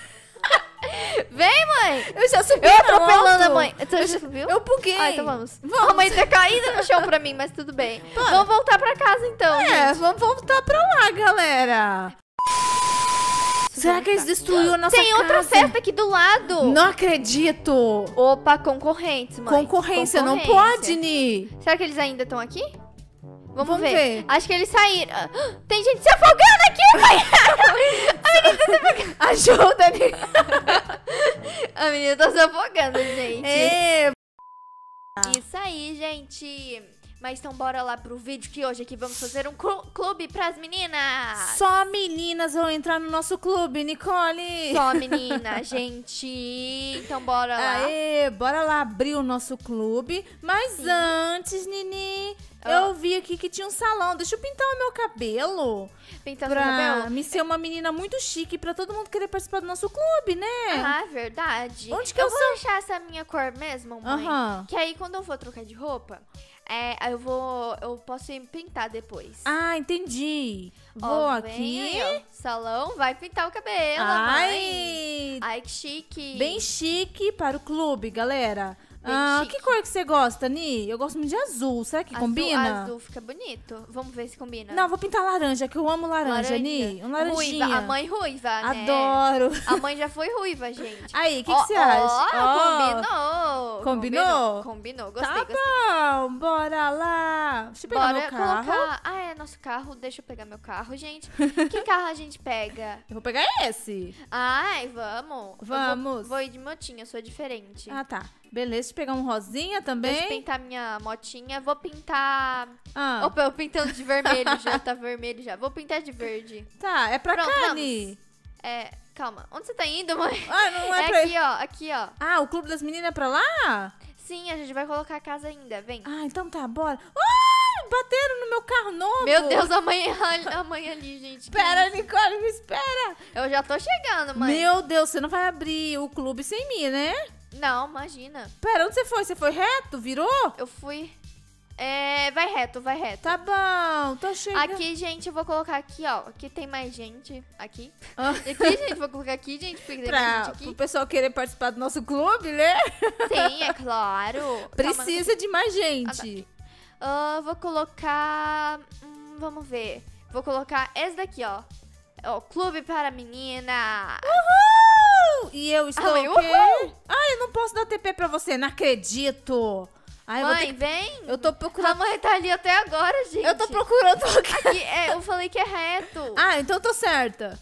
Vem, mãe! Eu já subi Eu na atropelando moto. a mãe. Você eu já subiu? Eu buguei. Ah, então vamos. Vamos. A mãe tá caída no chão pra mim, mas tudo bem. Bora. Vamos voltar pra casa, então, É, gente. vamos voltar pra lá, galera. Será que eles destruíram a nossa Tem casa? outra festa aqui do lado. Não acredito. Opa, concorrentes, mãe. Concorrência, não Concorrência. pode, Ni. Será que eles ainda estão aqui? Vamos, Vamos ver. ver. Acho que eles saíram. Ah, tem gente se afogando aqui, mãe. A menina tá se afogando. Ajuda, Ni. A menina tá se afogando, gente. É. Isso aí, gente. Mas então bora lá pro vídeo que hoje aqui vamos fazer um clu- clube pras meninas. Só meninas vão entrar no nosso clube, Nicole. Só menina, gente. Então bora lá. Aê, bora lá abrir o nosso clube. Mas Sim. antes, Nini, Ah. eu vi aqui que tinha um salão. Deixa eu pintar o meu cabelo. Pintar seu Pra cabelo? me ser uma menina muito chique, pra todo mundo querer participar do nosso clube, né? Ah, verdade. Onde que eu eu vou sou? deixar essa minha cor mesmo, mãe. Aham. Que aí quando eu for trocar de roupa, é, aí eu vou. Eu posso ir pintar depois. Ah, entendi. Vou Ó, aqui. vem aí, ó. Salão, vai pintar o cabelo, mãe. Ai, Ai, que chique. bem chique para o clube, galera. Bem Ah, chique. que cor que você gosta, Ni? Eu gosto muito de azul. Será que azul, combina? Azul fica bonito. Vamos ver se combina. Não, vou pintar laranja, que eu amo laranja, Ni. Um laranjinha. Ruiva, a mãe ruiva, né? Adoro. A mãe já foi ruiva, gente. Aí, o que, Ó, que você acha? ó, Ó, combinou. Combinou? Combinou, gostei, Tá gostei. bom, bora lá. Deixa eu pegar Bora meu carro. colocar... Ah, é nosso carro. Deixa eu pegar meu carro, gente. Que carro a gente pega? Eu vou pegar esse. Ai, vamos. Eu Vamos. Vou, vou ir de motinha, eu sou diferente. Ah, tá. Beleza, deixa eu pegar um rosinha também. Deixa eu pintar minha motinha. Vou pintar... Ah, Opa, eu pintando de vermelho já. Tá vermelho já. Vou pintar de verde. tá, é pra Pronto, cá, vamos. Ni. É, calma. Onde você tá indo, mãe? Ah, não é, É pra... aqui, ó. Aqui, ó. Ah, o clube das meninas é pra lá? Sim, a gente vai colocar a casa ainda. Vem. Ah, então tá, bora. Ai, bateram no meu carro novo. Meu Deus, a mãe, a mãe ali, gente. que Espera, isso? Nicole, me espera. Eu já tô chegando, mãe. Meu Deus, você não vai abrir o clube sem mim, né? Não, imagina. Pera, onde você foi? Você foi reto? Virou? Eu fui... É, vai reto, vai reto. Tá bom, tô chegando. Aqui, gente, eu vou colocar aqui, ó. Aqui tem mais gente. Aqui. Ah. Aqui, gente, vou colocar aqui, gente, porque tem mais Pra, gente pro aqui. pessoal querer participar do nosso clube, né? Sim, é claro. Precisa de mais gente. Ah, vou colocar... Hum, vamos ver. Vou colocar esse daqui, ó. Ó, Clube para Menina. Uhul! E eu estou Ah, mãe, o quê? uhul! Ai, eu não posso dar T P pra você, não acredito. Ai, eu vou Mãe, ter que... vem. Eu tô A procurando... mãe tá ali até agora, gente. Eu tô procurando aqui. Aqui, é, eu falei que é reto. Ah, então eu tô certa.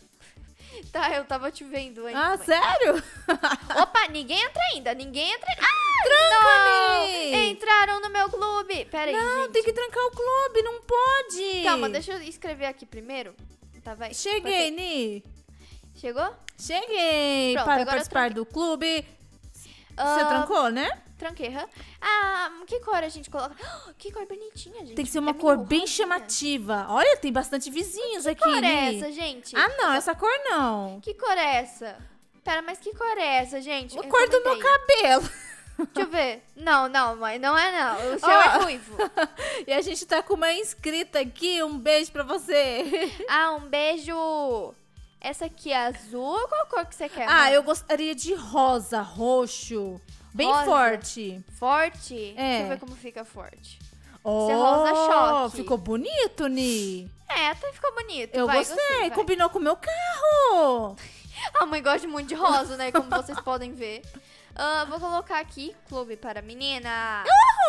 Tá, eu tava te vendo antes. Ah, mãe. sério? Opa, ninguém entra ainda, ninguém entra. Ah, Tranca-me! não! Entraram no meu clube. Pera aí, Não, gente. tem que trancar o clube, não pode. Calma, deixa eu escrever aqui primeiro. Tá, vai. Cheguei, Ni. Chegou? Cheguei Pronto, para agora eu participar tranquei. do clube. Você Ah, trancou, né? Tranquei, hã? Ah, que cor a gente coloca? Ah, que cor bonitinha, gente. Tem que ser uma É cor meio bem rosinha. chamativa. Olha, tem bastante vizinhos aqui, Que cor é Ni. essa, gente? Ah, não, essa cor não. Que cor é essa? Pera, mas que cor é essa, gente? A Eu cor do meu comentei. cabelo. Deixa eu ver. Não, não, mãe, não é não. O seu Ó. é ruivo. E a gente tá com uma inscrita aqui. Um beijo pra você. Ah, um beijo. Essa aqui é azul? Qual cor que você quer, Ah, mãe? eu gostaria de rosa, roxo. Bem Rosa. forte. Forte? É. Deixa eu ver como fica forte. Esse rosa choque. Ficou bonito, Ni. É, até ficou bonito. Eu vai, gostei, gostei, vai. combinou com o meu carro. A mãe gosta muito de rosa, né? Como vocês podem ver. Ah, vou colocar aqui, clube para meninas.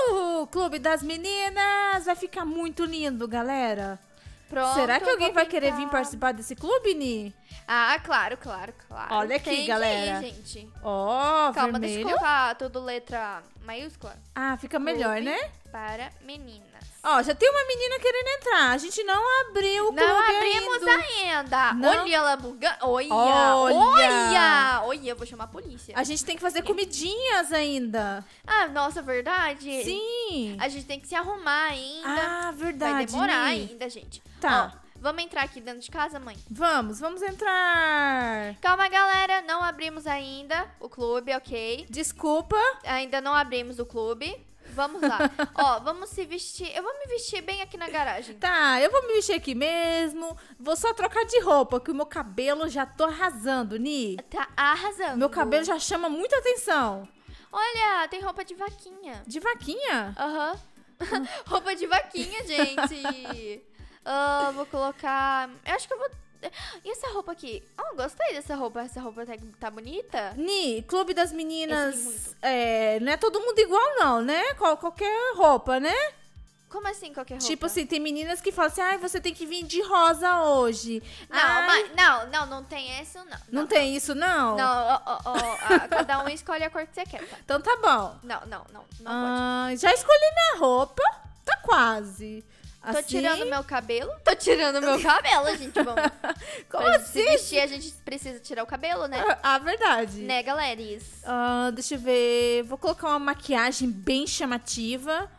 O Clube das Meninas vai ficar muito lindo, galera. Pronto. Será que alguém vou vai querer vir pintar. participar desse clube, Ni? Ah, claro, claro, claro. Olha aqui, Tem que galera. ir, gente. Ó, Calma, deixa eu vermelho. colocar tudo letra maiúscula. Ah, fica melhor, Clube né? Para meninas. Ó, já tem uma menina querendo entrar. A gente não abriu o clube Não abrimos ainda. ainda. Não? Olha ela bugando. Olha, Olha. olha. Olha, eu vou chamar a polícia. A gente tem que fazer comidinhas ainda. Ah, nossa, verdade? Sim. A gente tem que se arrumar ainda. Ah, verdade. Vai demorar Ni. ainda, gente. Tá. Ó, vamos entrar aqui dentro de casa, mãe? Vamos, vamos entrar. Calma, galera. Não abrimos ainda o clube, ok? Desculpa. Ainda não abrimos o clube. Vamos lá. Ó, vamos se vestir. Eu vou me vestir bem aqui na garagem. Tá, eu vou me mexer aqui mesmo. Vou só trocar de roupa, que o meu cabelo já tô arrasando, Ni. Tá arrasando. Meu cabelo já chama muita atenção. Olha, tem roupa de vaquinha. De vaquinha? Aham. Roupa de vaquinha, gente. Ah, vou colocar... Eu acho que eu vou... E essa roupa aqui? Oh, gostei dessa roupa. Essa roupa tá, tá bonita. Ni, Clube das Esse Meninas, muito. é, não é todo mundo igual não, né? Qual, qualquer roupa, né? Como assim, qualquer roupa? Tipo assim, tem meninas que falam assim, ai, você tem que vir de rosa hoje. Não, Ai, mas, não, não, não tem isso, não. não tem isso, não? Não, ó, ó, ó, ah, cada um escolhe a cor que você quer, tá? Então tá bom. Não, não, não, não pode. Ah, já escolhi minha roupa, tá quase. Tô Assim? tirando meu cabelo. Tô tirando meu cabelo, gente. Vamos. Como Pra assim? se vestir, a gente precisa tirar o cabelo, né? Ah, verdade. Né, galeres? Ah, deixa eu ver. Vou colocar uma maquiagem bem chamativa.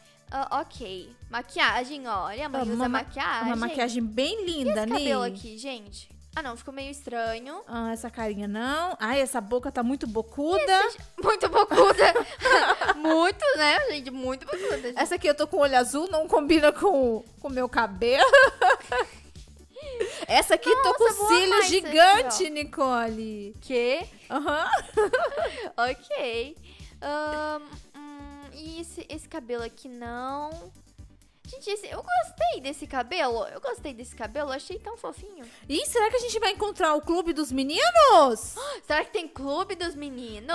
Ah, ok. Maquiagem, olha. A mãe Ah, usa uma, ma- maquiagem. Uma maquiagem bem E linda, esse Ni. cabelo aqui, gente? Ah, não. Ficou meio estranho. Ah, essa carinha não. Ai, essa boca tá muito bocuda. Esse- Muito bocuda. Muito, né, gente? Muito bocuda. gente. Essa aqui eu tô com olho azul, não combina com o meu cabelo. Essa aqui tô Nossa, com boa cílio mais gigante, aqui, Nicole. Que? Aham. Ok. Ahn, hum, e esse, esse cabelo aqui não. Gente, esse, eu gostei desse cabelo. Eu gostei desse cabelo, eu achei tão fofinho. Ih, será que a gente vai encontrar o clube dos meninos? Será que tem clube dos meninos?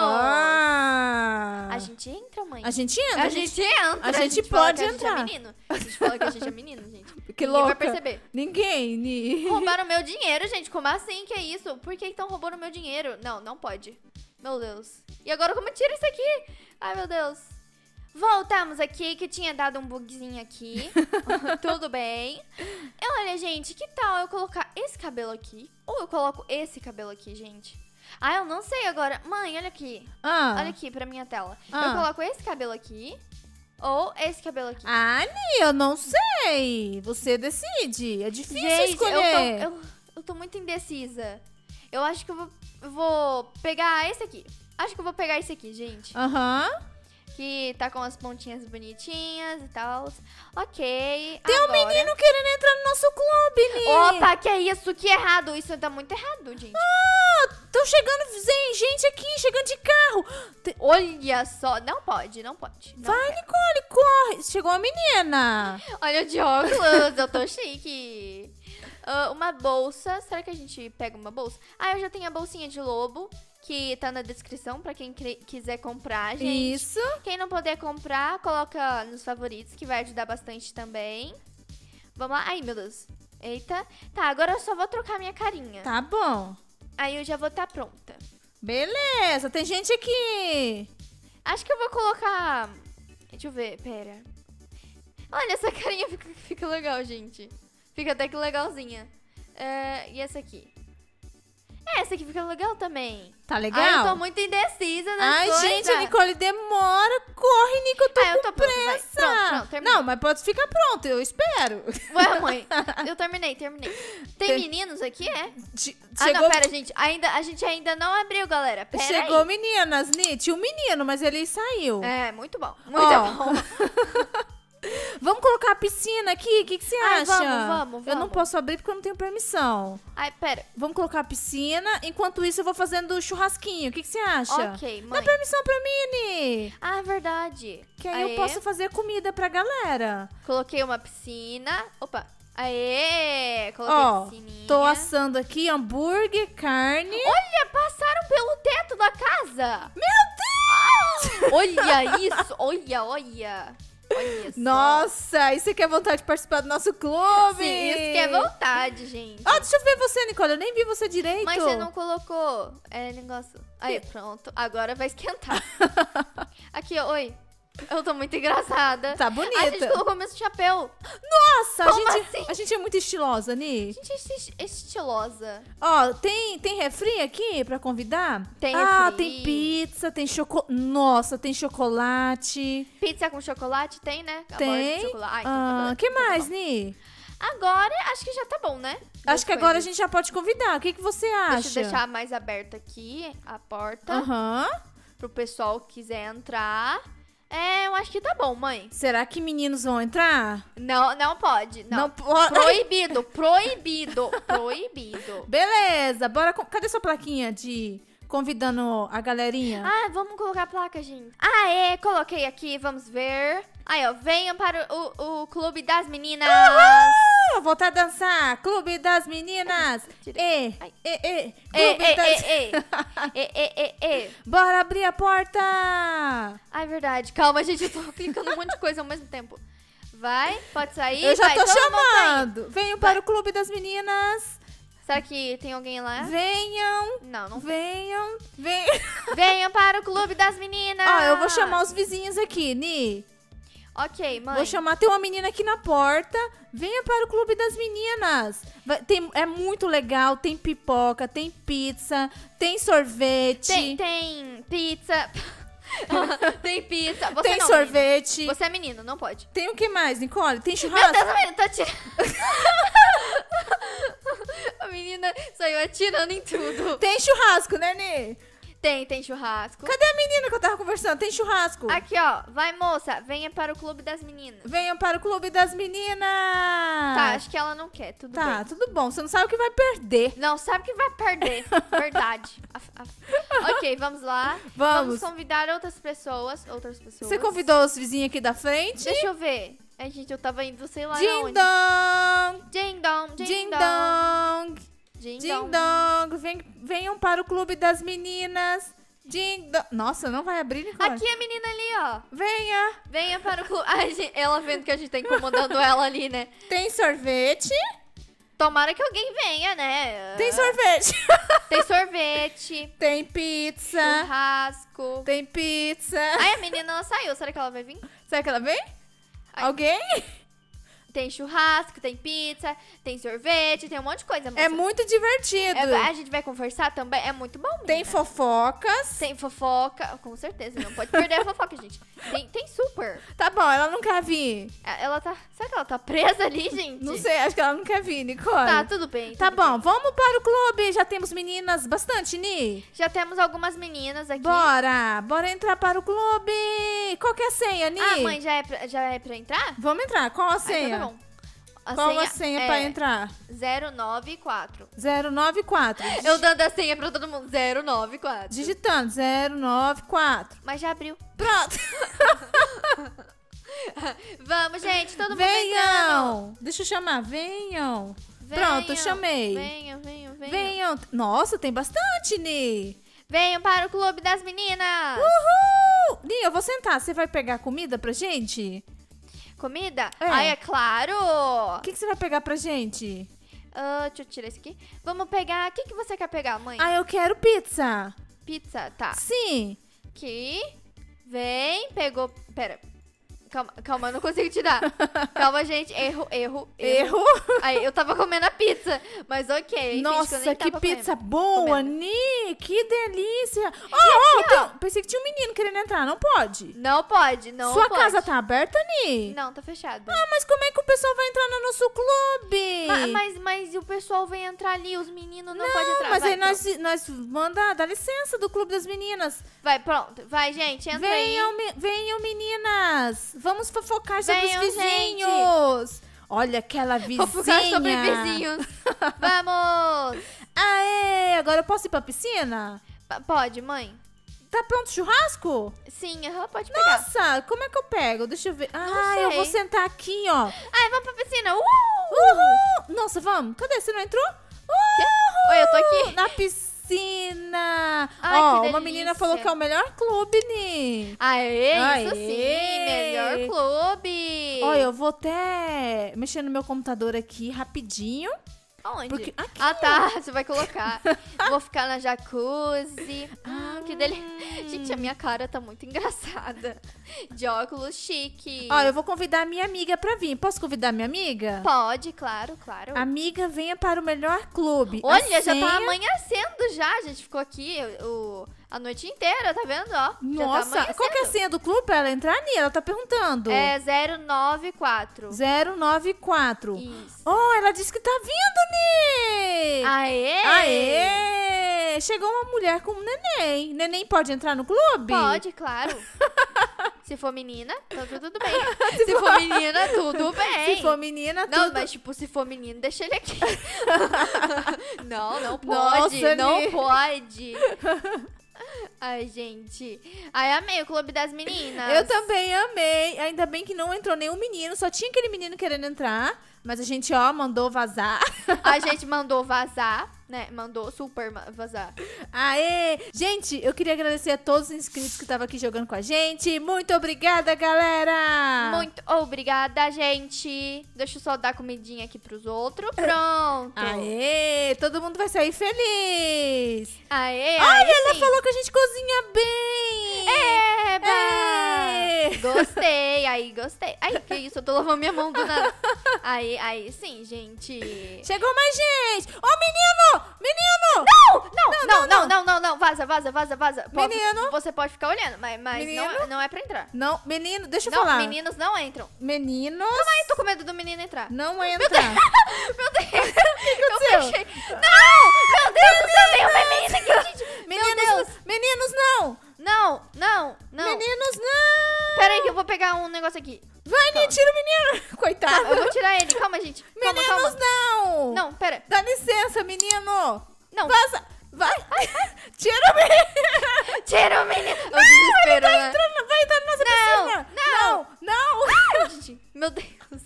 Ah! A gente entra, mãe. A gente entra? A gente entra. a gente fala pode que a gente entrar. é menino. A gente fala que a gente é menino, gente. Que Ninguém louca. vai perceber. Ninguém, Ni. Roubaram meu dinheiro, gente. Como assim? Que é isso? Por que estão roubando meu dinheiro? Não, não pode. Meu Deus. E agora como eu tiro isso aqui? Ai, meu Deus. Voltamos aqui, que tinha dado um bugzinho aqui. Tudo bem. E olha, gente, que tal eu colocar esse cabelo aqui? Ou eu coloco esse cabelo aqui, gente? Ah, eu não sei agora. Mãe, olha aqui. Ah. Olha aqui pra minha tela. Ah. Eu coloco esse cabelo aqui ou esse cabelo aqui. Ah, Ni, eu não sei. Você decide. É difícil Gente, eu escolher. tô, eu, eu tô muito indecisa. Eu acho que eu vou, eu vou pegar esse aqui. Acho que eu vou pegar esse aqui, gente. Aham. Que tá com as pontinhas bonitinhas e tal. Ok. Tem um agora... menino querendo entrar no nosso clube, Ni. Opa, que é isso? Que errado. Isso tá muito errado, gente. Ah, tão chegando zen- gente aqui, chegando de carro. Te- Olha só. Não pode, não pode. Não Vai, quero. Nicole, corre. Chegou a menina. Olha de óculos, eu tô chique. Ah, uma bolsa. Será que a gente pega uma bolsa? Ah, eu já tenho a bolsinha de lobo, que tá na descrição pra quem cre- quiser comprar, gente. Isso. Quem não puder comprar, coloca nos favoritos, que vai ajudar bastante também. Vamos lá. Ai, meu Deus. Eita. Tá, agora eu só vou trocar minha carinha. Tá bom. Aí eu já vou estar pronta. Beleza, tem gente aqui. Acho que eu vou colocar... Deixa eu ver, pera. Olha, essa carinha fica, fica legal, gente. Fica até que legalzinha. É, e essa aqui? É, essa aqui fica legal também. Tá legal? Ai, eu tô muito indecisa nas Ai, coisas. gente, a Nicole demora. Corre, Nico, eu tô Ah, eu com tô pronta, vai. pressa. Pronto, pronto, terminei. Não, mas pode ficar pronto, eu espero. Ué, mãe, eu terminei, terminei. Tem, Tem- meninos aqui, é? Che- Ah, Chegou, não, pera, gente. Ainda, a gente ainda não abriu, galera. Pera chegou aí. meninas, Ni. Tinha um menino, mas ele saiu. É, muito bom. Muito Ó. bom. Vamos colocar a piscina aqui? O que, que você Ai, acha? vamos, vamos, Eu não vamos. posso abrir porque eu não tenho permissão. Ai, pera. Vamos colocar a piscina. Enquanto isso, eu vou fazendo churrasquinho. O que, que você acha? Ok, Dá mãe. permissão pra mim, Ni. Ah, verdade. Que aí Aê. eu posso fazer comida pra galera. Coloquei uma piscina. Opa. Aê! Coloquei Ó, piscininha. tô assando aqui hambúrguer, carne. Olha, passaram pelo teto da casa. Meu Deus! Olha isso. Olha, olha. Olha só. Nossa, e você quer vontade de participar do nosso clube? Sim, isso que é vontade, gente. Ó, deixa eu ver você, Nicole. Eu nem vi você direito. Mas você não colocou é, negócio. Aí, pronto. Agora vai esquentar. Aqui, ó, oi. Eu tô muito engraçada. Tá A gente bonita. colocou mesmo chapéu. Nossa, a Como gente, assim? a gente é muito estilosa, Ni. Gente, esti- estilosa. Ó, tem, tem refri aqui pra convidar? Tem Ah, refri. tem pizza, tem chocolate. Nossa, tem chocolate. Pizza com chocolate tem, né? A borda de Tem. chocolate. Ah, então tá Ah, bom, que então tá mais, bom. Ni? Agora, acho que já tá bom, né? Acho Duas que agora a coisas. gente já pode convidar. O que, que você acha? Deixa eu deixar mais aberta aqui a porta. Aham. Pro pessoal que quiser entrar. É, eu acho que tá bom, mãe. Será que meninos vão entrar? Não, não pode. Não. pode. Proibido, proibido, proibido. Beleza, bora. com- Cadê sua plaquinha de convidando a galerinha? Ah, vamos colocar a placa, gente. Ah, é, coloquei aqui, vamos ver. Aí, ó, venham para o, o Clube das Meninas. Ah, voltar a dançar! Clube das meninas! Tirei. E, Ai. e, e, Ei, Clube ei, das... ei, ei. Ei, ei, ei, ei. Bora abrir a porta! Ai, verdade. Calma, gente, eu tô clicando um monte de coisa ao mesmo tempo. Vai, pode sair. Eu já vai, tô todo mundo sair. chamando! Venham para o Clube das Meninas! Será que tem alguém lá? Venham! Não, não. Venham! Venham! Venham para o Clube das Meninas. Ó, eu vou chamar os vizinhos aqui, Ni. Ok, mãe. Vou chamar, tem uma menina aqui na porta. Venha para o Clube das Meninas. Vai- tem, é muito legal. Tem pipoca, tem pizza, tem sorvete, Tem, tem pizza. Tem pizza. Você tem não, sorvete. menino. Você é menino, não pode. Tem o que mais, Nicole? Tem Meu churrasco? Deus, a menina tá atirando. A menina saiu atirando em tudo. Tem churrasco, né, Ni? Tem, tem churrasco. Cadê a menina que eu tava conversando? Tem churrasco. Aqui, ó. Vai, moça. Venha para o Clube das Meninas. Venham para o Clube das Meninas. Tá, acho que ela não quer. Tudo Tá, bem. tudo bom. Você não sabe o que vai perder. Não, sabe que vai perder. Verdade. Af- af- Ok, vamos lá. Vamos. convidar outras pessoas. Outras pessoas. Você convidou os vizinhos aqui da frente? Deixa eu ver. Ai, gente, eu tava indo, sei lá Ding onde. dong. Ding dong, ding, Ding dong. dong. Ding Ding dong. dong. Vem- venham para o Clube das Meninas. Ding dong. Nossa, não vai abrir, Nicole? Aqui a menina ali, ó. Venha. Venha para o clube. Ai, gente, ela vendo que a gente tá incomodando ela ali, né? Tem sorvete. Tomara que alguém venha, né? Tem sorvete. Tem sorvete, Tem pizza. churrasco. Tem pizza. Ai, a menina, ela saiu. Será que ela vai vir? Será que ela vem? Ai. Alguém? Tem churrasco, tem pizza, tem sorvete, tem um monte de coisa, moça. É muito divertido. É, a gente vai conversar também. É muito bom, Tem menina. fofocas. Tem fofoca. Com certeza, não pode perder a fofoca, gente. Tem, tem super. Tá bom, ela não quer vir. É, ela tá... Será que ela tá presa ali, gente? Não sei, acho que ela não quer vir, Nicole. Tá, tudo bem. Tá tudo bom, bem. vamos para o clube. Já temos meninas bastante, Ni. Já temos algumas meninas aqui. Bora, bora entrar para o clube. Qual que é a senha, Ni? Ah, mãe, já é pra, já é pra entrar? Vamos entrar. Qual a Ah, senha? então tá bom. A Qual senha a senha é pra entrar? zero nove quatro. zero nove quatro. Eu dando a senha pra todo mundo. zero nove quatro. Digitando zero nove quatro. Mas já abriu. Pronto. Vamos, gente. Todo mundo entrando. Venham. Deixa eu chamar. Venham. Pronto, Venham, chamei. Venham, venham, venham. Venham. Nossa, tem bastante, Ni. Venham para o Clube das Meninas. Uhul. Ni, eu vou sentar. Você vai pegar comida pra gente? Comida? É. Ai, é claro. O que, que você vai pegar pra gente? Ah, deixa eu tirar esse aqui. Vamos pegar... O que, que você quer pegar, mãe? Ah, eu quero pizza. Pizza, tá. Sim. Aqui. Vem, pegou... Pera. Calma, calma, eu não consigo tirar. Calma, gente. Erro, erro, erro. Erro. Aí, eu tava comendo a pizza. Mas ok. finge eu Nossa, nem que tava pizza comendo. boa, comendo. Ni. Que delícia. Oh, aqui, oh, ó. tem- pensei que tinha um menino querendo entrar. Não pode. Não pode, não Sua pode. casa tá aberta, Ni? Não, tá fechada. Ah, mas como é que o pessoal vai entrar no nosso clube? Ma- mas, mas, o pessoal vem entrar ali, os meninos não, podem entrar. Mas vai, aí nós, nós manda, dá licença do Clube das Meninas. pronto. Vai, pronto. Vai, gente, entra Venham, aí. me- venham, meninas. Vamos fofocar sobre Venham, os vizinhos. Olha aquela vizinha. Fofocar sobre vizinhos. Vamos! Aê, agora eu posso ir pra piscina? P- Pode, mãe? Tá pronto o churrasco? Sim, aham, pode pegar. Nossa, como é que eu pego? Deixa eu ver. Ah, sei. eu vou sentar aqui, ó. Ai, vamos pra piscina. Uh! Uhul! Nossa, vamos. Cadê? Você não entrou? Uhul! Oi, eu tô aqui. Na piscina. Ai, Ó, que uma menina delícia. falou que é o melhor clube, Ni. Aê, Aê. isso sim, melhor clube. Ó, eu vou até mexer no meu computador aqui rapidinho. Aonde? Porque aqui, Ah, tá, você vai colocar. Vou ficar na jacuzzi. Hum, que delícia. Gente, a minha cara tá muito engraçada. De óculos chique. Ó, eu vou convidar a minha amiga pra vir. Posso convidar a minha amiga? Pode, claro, claro. Amiga, venha para o melhor clube. A Olha, já senha- tá amanhecendo já. A gente ficou aqui o, a noite inteira, tá vendo? Ó, já tá Nossa, amanhecendo. qual que é a senha do clube pra ela entrar, Ni? Ela tá perguntando. É zero nove quatro. zero nove quatro. Isso. Oh, ela disse que tá vindo, Ni! Aê! Aê! Chegou uma mulher com um neném. Neném pode entrar no clube? Pode, claro. Se for menina, tá tudo bem. Se for menina, tudo bem. Se for menina, Não, tudo... mas tipo, se for menino, deixa ele aqui. Não, não pode. Nossa, não Mi. pode. Ai, gente. Ai, amei o Clube das Meninas. Eu também amei. Ainda bem que não entrou nenhum menino. Só tinha aquele menino querendo entrar. Mas a gente, ó, mandou vazar. A gente mandou vazar, né? Mandou super ma- vazar. Aê! Gente, eu queria agradecer a todos os inscritos que estavam aqui jogando com a gente. Muito obrigada, galera! Muito obrigada, gente. Deixa eu só dar comidinha aqui pros outros. Pronto. Aê! Todo mundo vai sair feliz! Aê, Olha, aí ela sim. falou que a gente cozinha bem! Eba! É. Gostei, aí gostei. Ai, que isso, eu tô lavando minha mão do nada. Aí, aí sim, gente. Chegou mais gente! Ô, menino! Menino! Não, não, não, não, não, não, não, vaza, vaza, vaza, vaza. Pode- Menino. Você pode ficar olhando, mas, mas Menino. não, não é pra entrar. Não, menino, deixa eu Não, falar. meninos não entram. Meninos Ai, tô com medo do menino entrar. não entra. Meu Deus. O que aconteceu? Eu fechei. Não, meu Deus do céu, tem uma menina aqui, gente. Meu Meninos, Deus. meninos não! Não, não, não. Meninos não! Pera aí que eu vou pegar um negócio aqui. Vai, Ni, tira o menino! Coitado! Eu vou tirar ele. Calma, gente. Calma, Meninos calma. não! Não, pera. Dá licença, menino! Não. Vaza! Vai! Tira o menino! Tira o menino. O desespero, Tá né? entrando, vai entrar na nossa Não, piscina! não. Não! Não! Gente, meu Deus.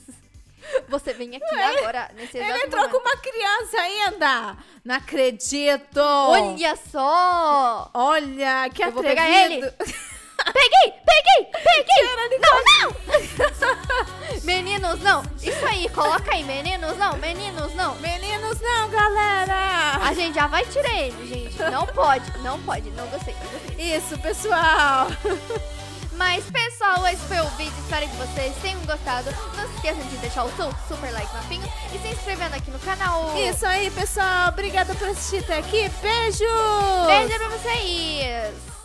Você vem aqui agora, nesse exato Ele entrou momento. com uma criança ainda! Não acredito! Olha só. Olha, que Eu vou atrevido! pegar ele. Peguei, peguei, peguei. Tira, Nicole. Não, não. Meninos, não. Isso aí, coloca aí. Meninos, não. Meninos, não. Meninos não, galera! A gente já vai tirar ele, gente. Não pode, não pode. Não gostei, não gostei. Isso, pessoal! Mas, pessoal, esse foi o vídeo. Espero que vocês tenham gostado. Não se esqueçam de deixar o seu super like no pinho e se inscrevendo aqui no canal. Isso aí, pessoal! Obrigada por assistir até aqui. Beijo! Beijo pra vocês.